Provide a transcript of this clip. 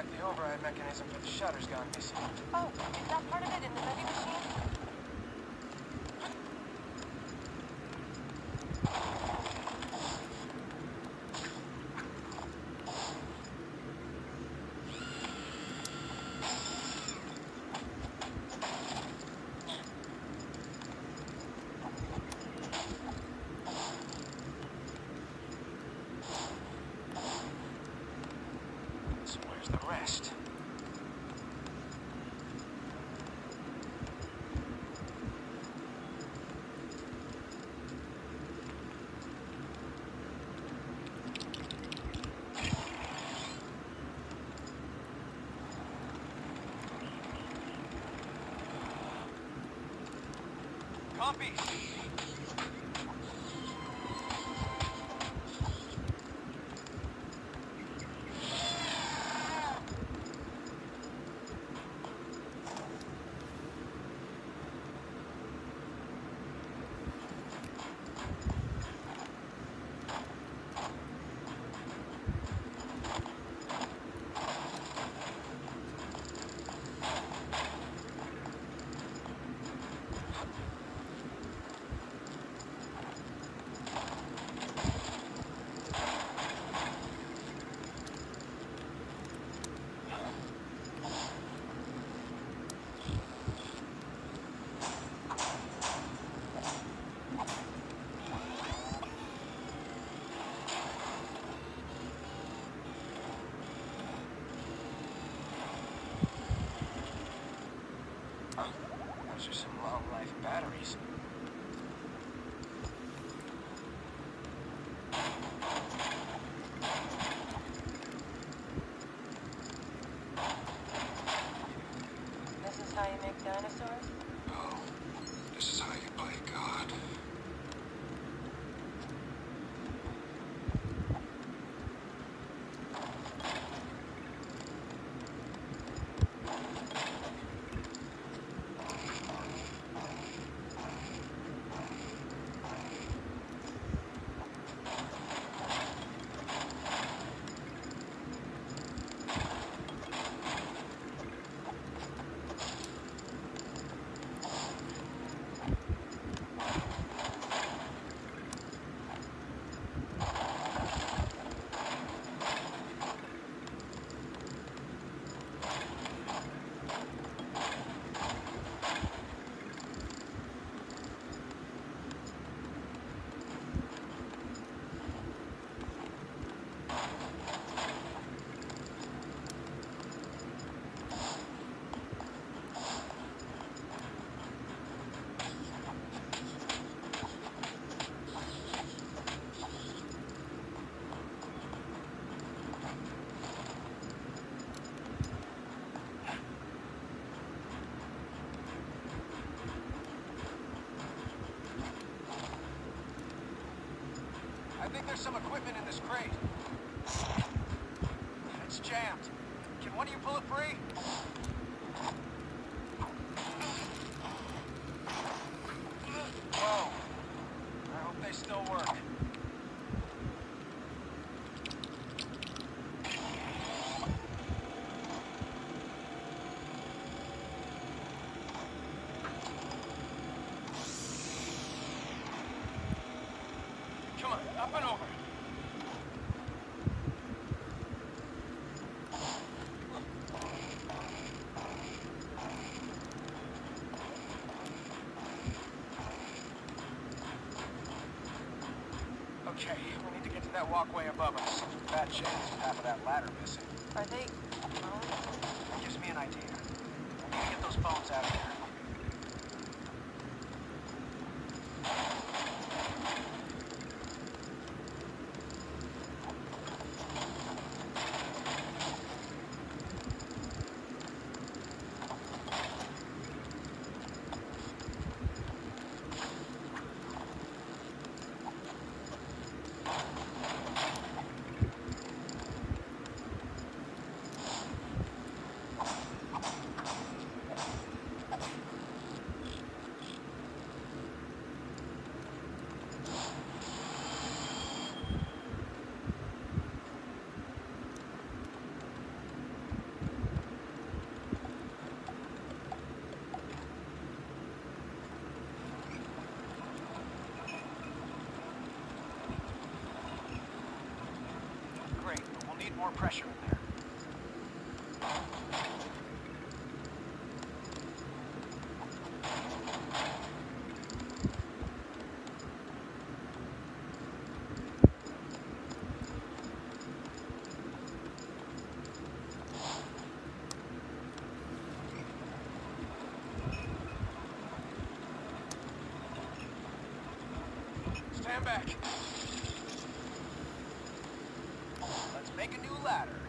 fact, the override mechanism for the shutter's gone missing. Oh, is that part of it in the vending machine? So where's the rest? Copy. Those are some long-life batteries. This is how you make dinosaurs? Oh, this is how you play God. I think there's some equipment in this crate. It's jammed. Can one of you pull it free? Whoa. I hope they still work. Come on, up and over. Okay, we need to get to that walkway above us. Bad chance with half of that ladder missing. Are they... That gives me an idea. We need to get those bones out of there. more pressure in there. Stand back. Let's make a new ladder.